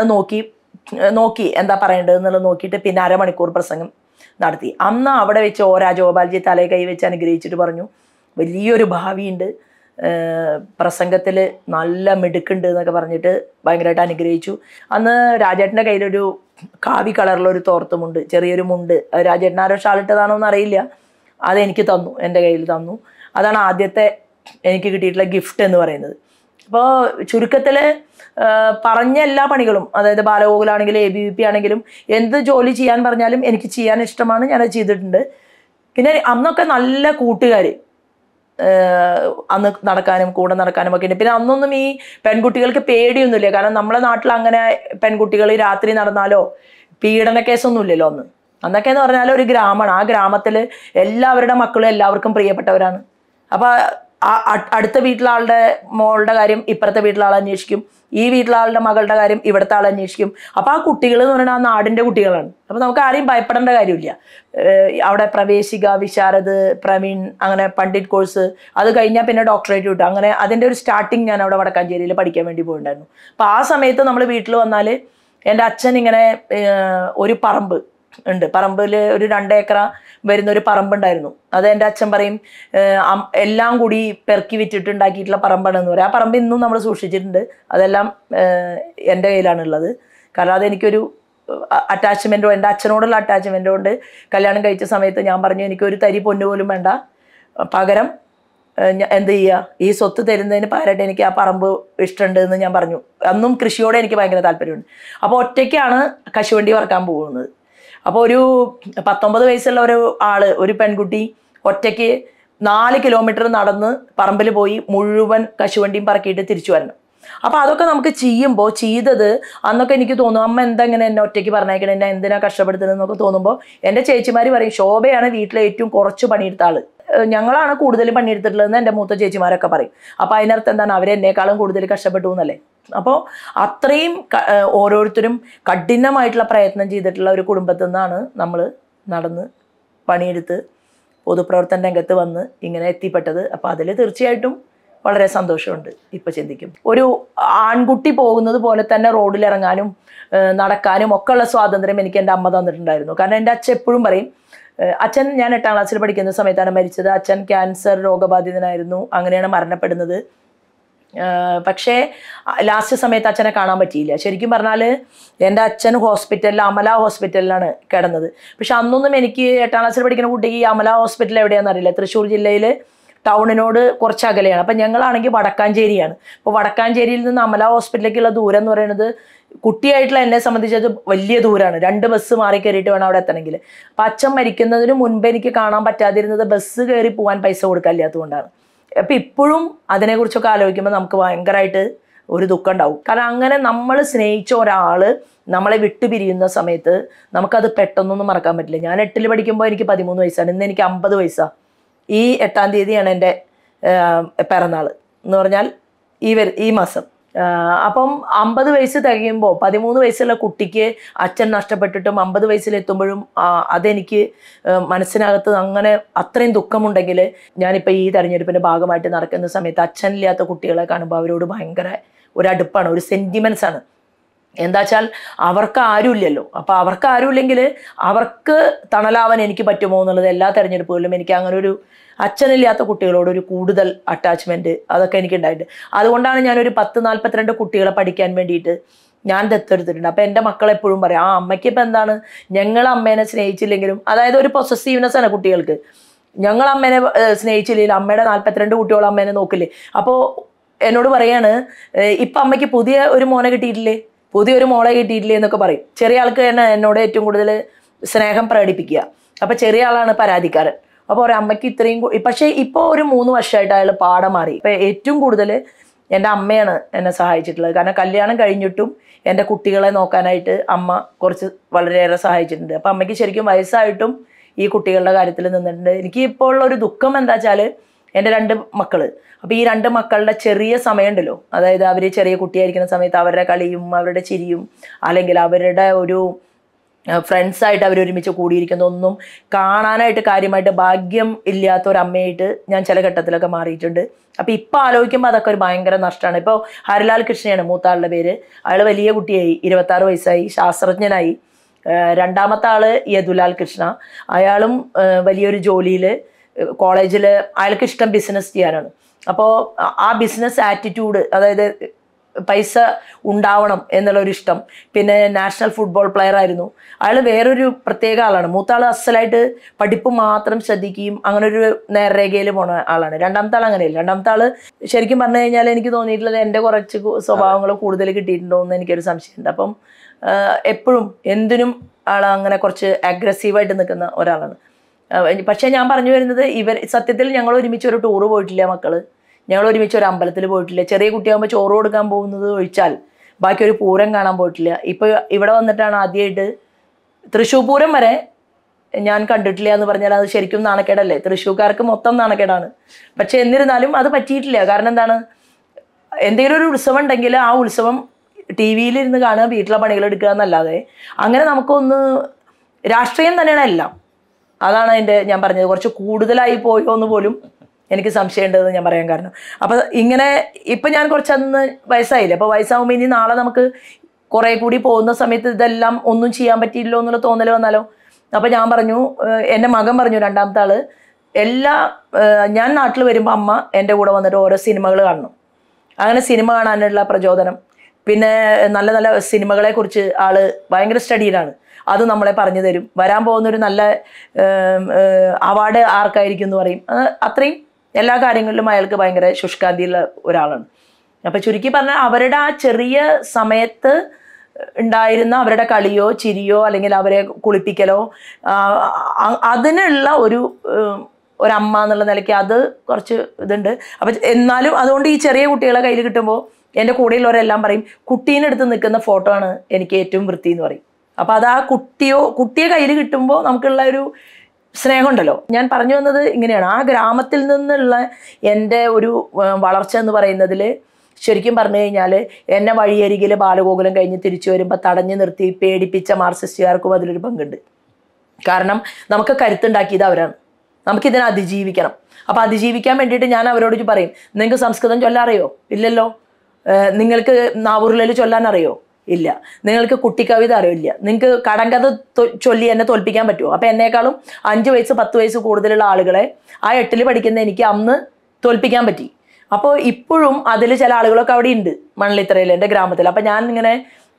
നോക്കി എന്താ പറയേണ്ടത് എന്നുള്ളത് നോക്കിയിട്ട് പിന്നെ അരമണിക്കൂർ പ്രസംഗം നടത്തി. അന്ന് അവിടെ വെച്ച് രാജഗോപാൽജി തലയിൽ കൈ വെച്ച് അനുഗ്രഹിച്ചിട്ട് പറഞ്ഞു വലിയൊരു ഭാവിയുണ്ട്, പ്രസംഗത്തിൽ നല്ല മിടുക്കുണ്ട് എന്നൊക്കെ പറഞ്ഞിട്ട് ഭയങ്കരമായിട്ട് അനുഗ്രഹിച്ചു. അന്ന് രാജേട്ടൻ്റെ കയ്യിലൊരു കാവി കളറിലൊരു തോർത്തുമുണ്ട്, ചെറിയൊരു മുണ്ട്, രാജേട്ടൻ ആരോ ഷാളിട്ടതാണോ എന്ന് അറിയില്ല, അതെനിക്ക് തന്നു, എൻ്റെ കയ്യിൽ തന്നു. അതാണ് ആദ്യത്തെ എനിക്ക് കിട്ടിയിട്ടുള്ള ഗിഫ്റ്റ് എന്ന് പറയുന്നത്. അപ്പോൾ ചുരുക്കത്തിൽ പറഞ്ഞ എല്ലാ പണികളും, അതായത് ബാലഗോകുലാണെങ്കിലും ABVP ആണെങ്കിലും എന്ത് ജോലി ചെയ്യാൻ പറഞ്ഞാലും എനിക്ക് ചെയ്യാൻ ഇഷ്ടമാണ്, ഞാനത് ചെയ്തിട്ടുണ്ട്. പിന്നെ അന്നൊക്കെ നല്ല കൂട്ടുകാർ അന്ന് നടക്കാനും കൂടെ നടക്കാനും ഒക്കെ ഉണ്ട്. പിന്നെ അന്നൊന്നും ഈ പെൺകുട്ടികൾക്ക് പേടിയൊന്നുമില്ല, കാരണം നമ്മളെ നാട്ടിൽ അങ്ങനെ പെൺകുട്ടികൾ രാത്രി നടന്നാലോ പീഡന കേസൊന്നും ഇല്ലല്ലോ അന്ന്. അന്നൊക്കെ എന്ന് പറഞ്ഞാൽ ഒരു ഗ്രാമമാണ്, ആ ഗ്രാമത്തിൽ എല്ലാവരുടെ മക്കളും എല്ലാവർക്കും പ്രിയപ്പെട്ടവരാണ്. അപ്പോൾ അടുത്ത വീട്ടിലെ ആളുടെ മോളുടെ കാര്യം ഇപ്പുറത്തെ വീട്ടിലെ ആൾ അന്വേഷിക്കും, ഈ വീട്ടിലെ ആളുടെ മകളുടെ കാര്യം ഇവിടുത്തെ ആൾ അന്വേഷിക്കും. അപ്പോൾ ആ കുട്ടികൾ എന്ന് പറയുന്നത് ആ നാടിൻ്റെ കുട്ടികളാണ്. അപ്പോൾ നമുക്ക് ആരെയും ഭയപ്പെടേണ്ട കാര്യമില്ല. അവിടെ പ്രവേശിക, വിശാരദ്, പ്രവീൺ, അങ്ങനെ പണ്ഡിറ്റ് കോഴ്സ്, അത് കഴിഞ്ഞാൽ പിന്നെ ഡോക്ടറേറ്റ് കിട്ടും. അങ്ങനെ അതിൻ്റെ ഒരു സ്റ്റാർട്ടിങ് ഞാൻ അവിടെ വടക്കാഞ്ചേരിയിൽ പഠിക്കാൻ വേണ്ടി പോയിട്ടുണ്ടായിരുന്നു. അപ്പോൾ ആ സമയത്ത് നമ്മൾ വീട്ടിൽ വന്നാൽ എൻ്റെ അച്ഛൻ ഇങ്ങനെ ഒരു പറമ്പ് ഉണ്ട്, പറമ്പിൽ ഒരു 2 ഏക്കർ വരുന്ന ഒരു പറമ്പുണ്ടായിരുന്നു. അത് എൻ്റെ അച്ഛൻ പറയും എല്ലാം കൂടി പെറുക്കി വിറ്റിട്ട് ഉണ്ടാക്കിയിട്ടുള്ള പറമ്പാണെന്ന് പറയും. ആ പറമ്പ് ഇന്നും നമ്മൾ സൂക്ഷിച്ചിട്ടുണ്ട്. അതെല്ലാം എൻ്റെ കയ്യിലാണുള്ളത്. കാരണം അതെനിക്കൊരു അറ്റാച്ച്മെൻറ്റോ എൻ്റെ അച്ഛനോടുള്ള അറ്റാച്ച്മെൻറ്റോ കൊണ്ട് കല്യാണം കഴിച്ച സമയത്ത് ഞാൻ പറഞ്ഞു എനിക്കൊരു തരി പൊന്നു പോലും വേണ്ട, പകരം എന്ത് ചെയ്യുക, ഈ സ്വത്ത് തരുന്നതിന് പകരമായിട്ട് എനിക്ക് ആ പറമ്പ് ഇഷ്ടമുണ്ട് എന്ന് ഞാൻ പറഞ്ഞു. അന്നും കൃഷിയോടെ എനിക്ക് ഭയങ്കര താല്പര്യമുണ്ട്. അപ്പോൾ ഒറ്റയ്ക്കാണ് കശുവണ്ടി വറക്കാൻ പോകുന്നത്. അപ്പോൾ ഒരു 19 വയസ്സുള്ള ഒരു പെൺകുട്ടി ഒറ്റയ്ക്ക് 4 കിലോമീറ്റർ നടന്ന് പറമ്പിൽ പോയി മുഴുവൻ കശുവണ്ടിയും പറക്കിയിട്ട് തിരിച്ചു വരണം. അപ്പോൾ അതൊക്കെ നമുക്ക് ചെയ്യുമ്പോൾ ചെയ്തത് അന്നൊക്കെ എനിക്ക് തോന്നും അമ്മ എന്താ ഇങ്ങനെ എന്നെ ഒറ്റയ്ക്ക് പറഞ്ഞേക്കണം, എന്നെ എന്തിനാ കഷ്ടപ്പെടുത്തുന്നതെന്നൊക്കെ തോന്നുമ്പോൾ എൻ്റെ ചേച്ചിമാർ പറയും ശോഭയാണ് വീട്ടിലെ ഏറ്റവും കുറച്ച് പണിയെടുത്ത ആൾ, ഞങ്ങളാണ് കൂടുതൽ പണിയെടുത്തിട്ടുള്ളതെന്ന് എൻ്റെ മൂത്ത ചേച്ചിമാരൊക്കെ പറയും. അപ്പോൾ അതിനർത്ഥം എന്താണ്, അവരെന്നേക്കാളും കൂടുതൽ കഷ്ടപ്പെട്ടു എന്നല്ലേ. അപ്പോൾ അത്രയും ഓരോരുത്തരും കഠിനമായിട്ടുള്ള പ്രയത്നം ചെയ്തിട്ടുള്ള ഒരു കുടുംബത്തിൽ നിന്നാണ് നമ്മൾ നടന്ന് പണിയെടുത്ത് പൊതുപ്രവർത്തന രംഗത്ത് വന്ന് ഇങ്ങനെ എത്തിപ്പെട്ടത്. അപ്പോൾ അതിൽ തീർച്ചയായിട്ടും വളരെ സന്തോഷമുണ്ട്. ഇപ്പോൾ ചിന്തിക്കും ഒരു ആൺകുട്ടി പോകുന്നത് പോലെ തന്നെ റോഡിൽ ഇറങ്ങാനും നടക്കാനും ഒക്കെ ഉള്ള സ്വാതന്ത്ര്യം എനിക്ക് എൻ്റെ അമ്മ തന്നിട്ടുണ്ടായിരുന്നു. കാരണം എൻ്റെ അച്ഛൻ എപ്പോഴും പറയും, അച്ഛൻ ഞാൻ 8ാം ക്ലാസ്സിൽ പഠിക്കുന്ന സമയത്താണ് മരിച്ചത്. അച്ഛൻ ക്യാൻസർ രോഗബാധിതനായിരുന്നു, അങ്ങനെയാണ് മരണപ്പെടുന്നത്. പക്ഷേ ലാസ്റ്റ് സമയത്ത് അച്ഛനെ കാണാൻ പറ്റിയില്ല. ശരിക്കും പറഞ്ഞാൽ എൻ്റെ അച്ഛൻ ഹോസ്പിറ്റലിൽ അമല ഹോസ്പിറ്റലിലാണ് കിടന്നത്. പക്ഷെ അന്നൊന്നും എനിക്ക് 8ാം ക്ലാസ്സിൽ പഠിക്കുന്ന കുട്ടിക്ക് ഈ അമല ഹോസ്പിറ്റൽ എവിടെയാണെന്ന് അറിയില്ല. തൃശ്ശൂർ ജില്ലയിൽ ടൗണിനോട് കുറച്ച് അകലെയാണ്. അപ്പം ഞങ്ങളാണെങ്കിൽ വടക്കാഞ്ചേരിയാണ്. അപ്പോൾ വടക്കാഞ്ചേരിയിൽ നിന്ന് അമല ഹോസ്പിറ്റലിലേക്കുള്ള ദൂരം എന്ന് പറയുന്നത് കുട്ടിയായിട്ടുള്ള എന്നെ സംബന്ധിച്ചത് വലിയ ദൂരമാണ്. 2 ബസ് മാറി കയറിയിട്ട് വേണം അവിടെ എത്തണമെങ്കിൽ. അപ്പം അച്ഛൻ മരിക്കുന്നതിന് മുൻപ് എനിക്ക് കാണാൻ പറ്റാതിരുന്നത് ബസ് കയറി പോകാൻ പൈസ കൊടുക്കാനില്ലാത്തതുകൊണ്ടാണ്. അപ്പം ഇപ്പോഴും അതിനെക്കുറിച്ചൊക്കെ ആലോചിക്കുമ്പോൾ നമുക്ക് ഭയങ്കരമായിട്ട് ഒരു ദുഃഖം ഉണ്ടാവും. കാരണം അങ്ങനെ നമ്മൾ സ്നേഹിച്ച ഒരാൾ നമ്മളെ വിട്ടുപിരിയുന്ന സമയത്ത് നമുക്കത് പെട്ടെന്നൊന്നും മറക്കാൻ പറ്റില്ല. ഞാൻ 8ൽ പഠിക്കുമ്പോൾ എനിക്ക് 13 വയസ്സാണ്. ഇന്ന് എനിക്ക് 50 വയസ്സാണ്. ഈ 8ാം തീയതിയാണ് എൻ്റെ പിറന്നാൾ എന്ന് പറഞ്ഞാൽ ഈ മാസം അപ്പം 50 വയസ്സ് തികയുമ്പോൾ 13 വയസ്സുള്ള കുട്ടിക്ക് അച്ഛൻ നഷ്ടപ്പെട്ടിട്ടും 50 വയസ്സിലെത്തുമ്പോഴും അതെനിക്ക് മനസ്സിനകത്ത് അങ്ങനെ അത്രയും ദുഃഖമുണ്ടെങ്കിൽ ഞാനിപ്പോൾ ഈ തെരഞ്ഞെടുപ്പിൻ്റെ ഭാഗമായിട്ട് നടക്കുന്ന സമയത്ത് അച്ഛനില്ലാത്ത കുട്ടികളെ കാണുമ്പോൾ അവരോട് ഭയങ്കര ഒരു അടുപ്പാണ്, ഒരു സെൻറ്റിമെൻസ് ആണ്. എന്താ വെച്ചാൽ അവർക്ക് ആരുമില്ലല്ലോ. അപ്പോൾ അവർക്ക് ആരുമില്ലെങ്കിൽ അവർക്ക് തണലാവാൻ എനിക്ക് പറ്റുമോ എന്നുള്ളത് എല്ലാ തെരഞ്ഞെടുപ്പുകളിലും എനിക്ക് അങ്ങനെ ഒരു അച്ഛനില്ലാത്ത കുട്ടികളോട് ഒരു കൂടുതൽ അറ്റാച്ച്മെൻറ്റ് അതൊക്കെ എനിക്ക് ഉണ്ടായിട്ടുണ്ട്. അതുകൊണ്ടാണ് ഞാനൊരു 10-42 കുട്ടികളെ പഠിക്കാൻ വേണ്ടിയിട്ട് ഞാൻ ദത്തെടുത്തിട്ടുണ്ട്. അപ്പോൾ എൻ്റെ മക്കളെപ്പോഴും പറയും, ആ അമ്മയ്ക്ക് ഇപ്പം എന്താണ്, ഞങ്ങൾ അമ്മേനെ സ്നേഹിച്ചില്ലെങ്കിലും, അതായത് ഒരു പൊസസീവ്നെസ് ആണ് കുട്ടികൾക്ക്. ഞങ്ങൾ അമ്മേനെ സ്നേഹിച്ചില്ലെങ്കിൽ അമ്മയുടെ 42 കുട്ടികളും അമ്മേനെ നോക്കില്ലേ. അപ്പോൾ എന്നോട് പറയാണ്, ഇപ്പം അമ്മയ്ക്ക് പുതിയ ഒരു മോനെ കിട്ടിയിട്ടില്ലേ, പുതിയൊരു മോളെ കിട്ടിയിട്ടില്ലേ എന്നൊക്കെ പറയും. ചെറിയ ആൾക്ക് തന്നെ എന്നോട് ഏറ്റവും കൂടുതൽ സ്നേഹം പ്രകടിപ്പിക്കുക. അപ്പോൾ ചെറിയ ആളാണ് പരാതിക്കാരൻ. അപ്പോൾ ഒരു അമ്മയ്ക്ക് ഇത്രയും, പക്ഷേ ഇപ്പോൾ ഒരു 3 വർഷമായിട്ട് അയാൾ പാഠം മാറി. ഇപ്പോൾ ഏറ്റവും കൂടുതൽ എൻ്റെ അമ്മയാണ് എന്നെ സഹായിച്ചിട്ടുള്ളത്. കാരണം കല്യാണം കഴിഞ്ഞിട്ടും എൻ്റെ കുട്ടികളെ നോക്കാനായിട്ട് അമ്മ കുറച്ച് വളരെയേറെ സഹായിച്ചിട്ടുണ്ട്. അപ്പോൾ അമ്മയ്ക്ക് ശരിക്കും വയസ്സായിട്ടും ഈ കുട്ടികളുടെ കാര്യത്തിൽ നിന്നിട്ടുണ്ട്. എനിക്ക് ഇപ്പോൾ ഉള്ള ഒരു ദുഃഖം എന്താ വെച്ചാൽ എൻ്റെ 2 മക്കൾ. അപ്പോൾ ഈ 2 മക്കളുടെ ചെറിയ സമയമുണ്ടല്ലോ, അതായത് അവർ ചെറിയ കുട്ടിയായിരിക്കുന്ന സമയത്ത് അവരുടെ കളിയും അവരുടെ ചിരിയും അല്ലെങ്കിൽ അവരുടെ ഒരു ഫ്രണ്ട്സായിട്ട് അവരൊരുമിച്ച് കൂടിയിരിക്കുന്നതൊന്നും കാണാനായിട്ട് കാര്യമായിട്ട് ഭാഗ്യം ഇല്ലാത്ത ഒരു അമ്മയായിട്ട് ഞാൻ ചില ഘട്ടത്തിലൊക്കെ മാറിയിട്ടുണ്ട്. അപ്പോൾ ഇപ്പോൾ ആലോചിക്കുമ്പോൾ അതൊക്കെ ഒരു ഭയങ്കര നഷ്ടമാണ്. ഇപ്പോൾ ഹരിലാൽ കൃഷ്ണയാണ് മൂത്താളുടെ പേര്. അയാൾ വലിയ കുട്ടിയായി, 26 വയസ്സായി, ശാസ്ത്രജ്ഞനായി. രണ്ടാമത്തെ ആള് യദുലാൽ കൃഷ്ണ, അയാളും വലിയൊരു ജോലിയിൽ കോളേജിൽ, അയാൾക്ക് ഇഷ്ടം ബിസിനസ് ചെയ്യാനാണ്. അപ്പോൾ ആ ബിസിനസ് ആറ്റിറ്റ്യൂഡ്, അതായത് പൈസ ഉണ്ടാവണം എന്നുള്ളൊരു ഇഷ്ടം. പിന്നെ നാഷണൽ ഫുട്ബോൾ പ്ലെയർ ആയിരുന്നു അയാൾ. വേറൊരു പ്രത്യേക ആളാണ്. മൂത്താൾ അസലായിട്ട് പഠിപ്പ് മാത്രം ശ്രദ്ധിക്കുകയും അങ്ങനെ ഒരു നേർരേഖയിൽ പോണ ആളാണ്. രണ്ടാമത്തെ ആൾ അങ്ങനെയല്ല. രണ്ടാമത്തെ ആൾ ശരിക്കും പറഞ്ഞു കഴിഞ്ഞാൽ എനിക്ക് തോന്നിയിട്ടുള്ളത് എൻ്റെ കുറച്ച് സ്വഭാവങ്ങൾ കൂടുതൽ കിട്ടിയിട്ടുണ്ടോ എന്ന് എനിക്കൊരു സംശയമുണ്ട്. അപ്പം എപ്പോഴും എന്തിനും ആൾ അങ്ങനെ കുറച്ച് അഗ്രസീവായിട്ട് നിൽക്കുന്ന ഒരാളാണ്. പക്ഷേ ഞാൻ പറഞ്ഞു വരുന്നത്, സത്യത്തിൽ ഞങ്ങൾ ഒരുമിച്ച് ഒരു ടൂറ് പോയിട്ടില്ല മക്കള്. ഞങ്ങൾ ഒരുമിച്ച് ഒരു അമ്പലത്തിൽ പോയിട്ടില്ല. ചെറിയ കുട്ടിയാകുമ്പോൾ ചോറ് കൊടുക്കാൻ പോകുന്നത് ഒഴിച്ചാൽ ബാക്കി ഒരു പൂരം കാണാൻ പോയിട്ടില്ല. ഇപ്പോൾ ഇവിടെ വന്നിട്ടാണ് ആദ്യമായിട്ട്. തൃശ്ശൂർ പൂരം വരെ ഞാൻ കണ്ടിട്ടില്ല എന്ന് പറഞ്ഞാൽ അത് ശരിക്കും നാണക്കേടല്ലേ? തൃശ്ശൂർക്കാർക്ക് മൊത്തം നാണക്കേടാണ്. പക്ഷെ എന്നിരുന്നാലും അത് പറ്റിയിട്ടില്ല. കാരണം എന്താണ്, എന്തെങ്കിലും ഒരു ഉത്സവം ഉണ്ടെങ്കിൽ ആ ഉത്സവം TV-ലിരുന്ന് കാണുക, വീട്ടിലെ പണികൾ എടുക്കുക എന്നല്ലാതെ അങ്ങനെ നമുക്കൊന്ന് രാഷ്ട്രീയം തന്നെയാണ് എല്ലാം. അതാണ് ഞാൻ പറഞ്ഞത്, കുറച്ച് കൂടുതലായി പോയോ എന്ന് പോലും എനിക്ക് സംശയമുണ്ടെന്ന് ഞാൻ പറയാൻ കാരണം. അപ്പോൾ ഇങ്ങനെ ഇപ്പം ഞാൻ കുറച്ചന്ന് വയസ്സായില്ലേ, അപ്പോൾ വയസ്സാകുമ്പോൾ ഇനി നാളെ നമുക്ക് കുറേ കൂടി പോകുന്ന സമയത്ത് ഇതെല്ലാം ഒന്നും ചെയ്യാൻ പറ്റിയില്ലോ എന്നുള്ള തോന്നൽ വന്നാലോ. അപ്പോൾ ഞാൻ പറഞ്ഞു, എൻ്റെ മകൻ പറഞ്ഞു, രണ്ടാമത്തെ ആള്, ഞാൻ നാട്ടിൽ വരുമ്പോൾ അമ്മ എൻ്റെ കൂടെ വന്നിട്ട് ഓരോ സിനിമകൾ കാണണം. അങ്ങനെ സിനിമ കാണാനുള്ള പ്രചോദനം, പിന്നെ നല്ല നല്ല സിനിമകളെക്കുറിച്ച് ആള് ഭയങ്കര സ്റ്റഡിയിലാണ്. അത് നമ്മളെ പറഞ്ഞു തരും. വരാൻ പോകുന്നൊരു നല്ല അവാർഡ് ആർക്കായിരിക്കും എന്ന് പറയും. അത്രയും എല്ലാ കാര്യങ്ങളിലും അയാൾക്ക് ഭയങ്കര ശുഷ്കാന്തിയുള്ള ഒരാളാണ്. അപ്പം ചുരുക്കി പറഞ്ഞാൽ അവരുടെ ആ ചെറിയ സമയത്ത് ഉണ്ടായിരുന്ന അവരുടെ കളിയോ ചിരിയോ അല്ലെങ്കിൽ അവരെ കുളിപ്പിക്കലോ അതിനുള്ള ഒരമ്മ എന്നുള്ള നിലയ്ക്ക് അത് കുറച്ച് ഇതുണ്ട്. അപ്പം എന്നാലും അതുകൊണ്ട് ഈ ചെറിയ കുട്ടികളെ കയ്യിൽ കിട്ടുമ്പോൾ എൻ്റെ കൂടെയുള്ളവരെല്ലാം പറയും, കുട്ടീനെടുത്ത് നിൽക്കുന്ന ഫോട്ടോ ആണ് എനിക്ക് ഏറ്റവും വൃത്തി എന്ന് പറയും. അപ്പം അത് ആ കുട്ടിയെ കയ്യിൽ കിട്ടുമ്പോൾ നമുക്കുള്ള ഒരു സ്നേഹമുണ്ടല്ലോ. ഞാൻ പറഞ്ഞു വന്നത് ഇങ്ങനെയാണ്, ആ ഗ്രാമത്തിൽ നിന്നുള്ള എൻ്റെ ഒരു വളർച്ച എന്ന് പറയുന്നതിൽ ശരിക്കും പറഞ്ഞു കഴിഞ്ഞാൽ എന്നെ വഴിയരികിൽ ബാലഗോകുലം കഴിഞ്ഞ് തിരിച്ചു വരുമ്പോൾ തടഞ്ഞു നിർത്തി പേടിപ്പിച്ച മാർക്സിസ്റ്റുകാർക്കും അതിലൊരു പങ്കുണ്ട്. കാരണം നമുക്ക് കരുത്തുണ്ടാക്കിയത് അവരാണ്. നമുക്കിതിനെ അതിജീവിക്കണം. അപ്പോൾ അതിജീവിക്കാൻ വേണ്ടിയിട്ട് ഞാൻ അവരോട് പറയും, നിങ്ങൾക്ക് സംസ്കൃതം ചൊല്ലാറിയോ? ഇല്ലല്ലോ. നിങ്ങൾക്ക് നാവൂറിൽ ചൊല്ലാൻ അറിയോ? ഇല്ല. നിങ്ങൾക്ക് കുട്ടിക്കവിത അറിയില്ല. നിങ്ങൾക്ക് കടങ്കഥ ചൊല്ലി എന്നെ തോൽപ്പിക്കാൻ പറ്റുമോ? അപ്പം എന്നേക്കാളും 5 വയസ്സ് 10 വയസ്സ് കൂടുതലുള്ള ആളുകളെ ആ 8ൽ പഠിക്കുന്ന എനിക്ക് അന്ന് തോൽപ്പിക്കാൻ പറ്റി. അപ്പോൾ ഇപ്പോഴും അതിൽ ചില ആളുകളൊക്കെ അവിടെ ഉണ്ട്, മണലിത്തറയിൽ, എൻ്റെ ഗ്രാമത്തിൽ. അപ്പം ഞാൻ ഇങ്ങനെ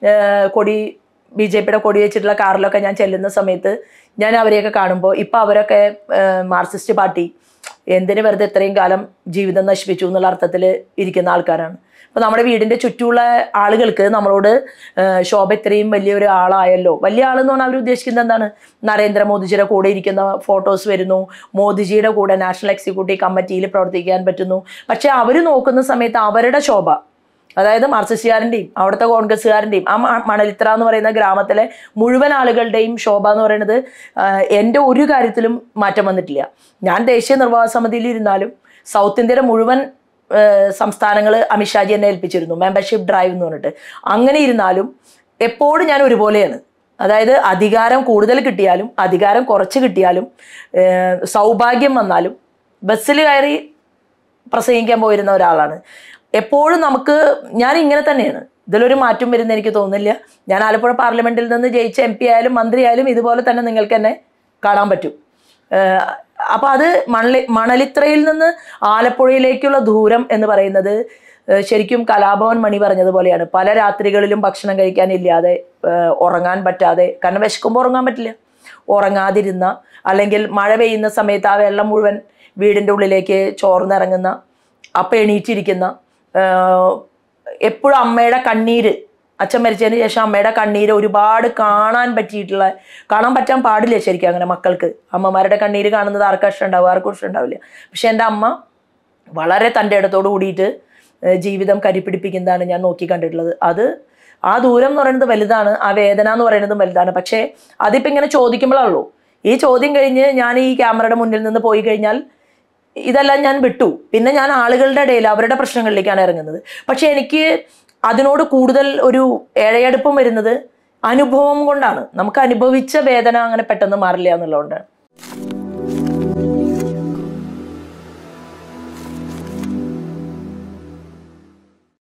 BJP-യുടെ കൊടി വെച്ചിട്ടുള്ള കാറിലൊക്കെ ഞാൻ ചെല്ലുന്ന സമയത്ത് ഞാൻ അവരെയൊക്കെ കാണുമ്പോൾ ഇപ്പം അവരൊക്കെ മാർക്സിസ്റ്റ് പാർട്ടി എന്തിന് വെറുതെ ഇത്രയും കാലം ജീവിതം നശിപ്പിച്ചു എന്നുള്ള അർത്ഥത്തിൽ ഇരിക്കുന്ന ആൾക്കാരാണ്. അപ്പോൾ നമ്മുടെ വീടിൻ്റെ ചുറ്റുമുള്ള ആളുകൾക്ക് നമ്മളോട് ശോഭ ഇത്രയും വലിയൊരു ആളായല്ലോ, വലിയ ആളെന്ന് പറഞ്ഞാൽ അവർ ഉദ്ദേശിക്കുന്നത് എന്താണ്? നരേന്ദ്രമോദിജിയുടെ കൂടെ ഇരിക്കുന്ന ഫോട്ടോസ് വരുന്നു, മോദിജിയുടെ കൂടെ നാഷണൽ എക്സിക്യൂട്ടീവ് കമ്മിറ്റിയിൽ പ്രവർത്തിക്കാൻ പറ്റുന്നു. പക്ഷെ അവർ നോക്കുന്ന സമയത്ത് അവരുടെ ശോഭ, അതായത് മാർക്സിസ്റ്റുകാരൻ്റെയും അവിടുത്തെ കോൺഗ്രസ്സുകാരൻ്റെയും ആ മണലിത്ര എന്ന് പറയുന്ന ഗ്രാമത്തിലെ മുഴുവൻ ആളുകളുടെയും ശോഭ എന്ന് പറയുന്നത് എൻ്റെ ഒരു കാര്യത്തിലും മാറ്റം വന്നിട്ടില്ല. ഞാൻ ദേശീയ നിർവാഹക സമിതിയിൽ ഇരുന്നാലും സൗത്ത് ഇന്ത്യയിലെ മുഴുവൻ സംസ്ഥാനങ്ങൾ അമിത്ഷാജി എന്നെ ഏൽപ്പിച്ചിരുന്നു, മെമ്പർഷിപ്പ് ഡ്രൈവ് എന്ന് പറഞ്ഞിട്ട്. അങ്ങനെ ഇരുന്നാലും എപ്പോഴും ഞാൻ ഒരുപോലെയാണ്. അതായത് അധികാരം കൂടുതൽ കിട്ടിയാലും അധികാരം കുറച്ച് കിട്ടിയാലും സൗഭാഗ്യം വന്നാലും ബസ്സിൽ കയറി പ്രസംഗിക്കാൻ പോയിരുന്ന ഒരാളാണ്. എപ്പോഴും ഞാൻ ഇങ്ങനെ തന്നെയാണ്. ഇതിലൊരു മാറ്റം വരുന്ന എനിക്ക് തോന്നുന്നില്ല. ഞാൻ ആലപ്പുഴ പാർലമെന്റിൽ നിന്ന് ജയിച്ച MP ആയാലും മന്ത്രി ആയാലും ഇതുപോലെ തന്നെ നിങ്ങൾക്ക് എന്നെ കാണാൻ പറ്റും. അപ്പം അത് മണലിത്രയിൽ നിന്ന് ആലപ്പുഴയിലേക്കുള്ള ദൂരം എന്ന് പറയുന്നത് ശരിക്കും കലാഭവൻ മണി പറഞ്ഞതുപോലെയാണ്. പല രാത്രികളിലും ഭക്ഷണം കഴിക്കാനില്ലാതെ, ഉറങ്ങാൻ പറ്റാതെ, കാരണം വിശക്കുമ്പോൾ ഉറങ്ങാൻ പറ്റില്ല, ഉറങ്ങാതിരുന്ന, അല്ലെങ്കിൽ മഴ പെയ്യുന്ന സമയത്ത് ആ വെള്ളം മുഴുവൻ വീടിൻ്റെ ഉള്ളിലേക്ക് ചോർന്നിറങ്ങുന്ന, അപ്പം എണീറ്റിരിക്കുന്ന, എപ്പോഴും അമ്മയുടെ കണ്ണീര്, അച്ഛൻ മരിച്ചതിന് ശേഷം അമ്മയുടെ കണ്ണീര് ഒരുപാട് കാണാൻ പറ്റാൻ പാടില്ല ശരിക്കും അങ്ങനെ മക്കൾക്ക്. അമ്മമാരുടെ കണ്ണീര് കാണുന്നത് ആർക്കും ഇഷ്ടമുണ്ടാവും, ആർക്കും ഇഷ്ടമുണ്ടാവില്ല. പക്ഷെ എൻ്റെ അമ്മ വളരെ തൻ്റെ ഇടത്തോട് കൂടിയിട്ട് ജീവിതം കരിപ്പിടിപ്പിക്കുന്നതാണ് ഞാൻ നോക്കി കണ്ടിട്ടുള്ളത്. ആ ദൂരം എന്ന് പറയുന്നത് വലുതാണ്, ആ വേദന എന്ന് പറയുന്നതും വലുതാണ്. പക്ഷേ അതിപ്പോൾ ഇങ്ങനെ ചോദിക്കുമ്പോഴുള്ളൂ. ഈ ചോദ്യം കഴിഞ്ഞ് ഞാൻ ഈ ക്യാമറയുടെ മുന്നിൽ നിന്ന് പോയി കഴിഞ്ഞാൽ ഇതെല്ലാം ഞാൻ വിട്ടു. പിന്നെ ഞാൻ ആളുകളുടെ ഇടയിൽ അവരുടെ പ്രശ്നങ്ങളിലേക്കാണ് ഇറങ്ങുന്നത്. പക്ഷെ എനിക്ക് അതിനോട് കൂടുതൽ ഒരു ഇഴയടുപ്പം വരുന്നത് അനുഭവം കൊണ്ടാണ്. നമുക്ക് അനുഭവിച്ച വേദന അങ്ങനെ പെട്ടെന്ന് മാറില്ല എന്നുള്ളതുകൊണ്ടാണ്.